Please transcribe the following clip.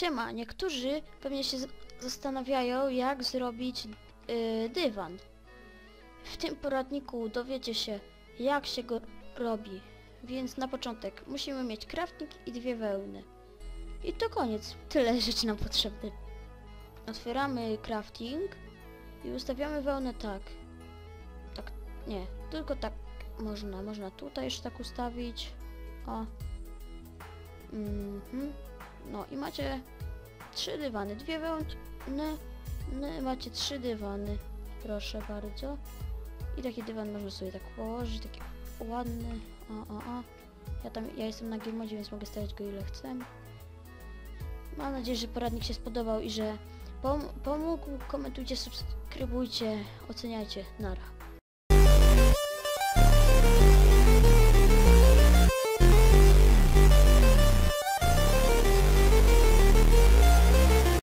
Siema, niektórzy pewnie się zastanawiają, jak zrobić dywan. W tym poradniku dowiecie się, jak się go robi. Więc na początek musimy mieć crafting i 2 wełny. I to koniec. Tyle rzeczy nam potrzebne. Otwieramy crafting i ustawiamy wełnę tak. Tak, nie, tylko tak można. Można tutaj jeszcze tak ustawić. O. No i macie 3 dywany, 2 wełny, macie 3 dywany, proszę bardzo. I taki dywan można sobie tak położyć, taki ładny, Ja jestem na game modzie, więc mogę stawiać go ile chcę. Mam nadzieję, że poradnik się spodobał i że pomógł. Komentujcie, subskrybujcie, oceniajcie, nara.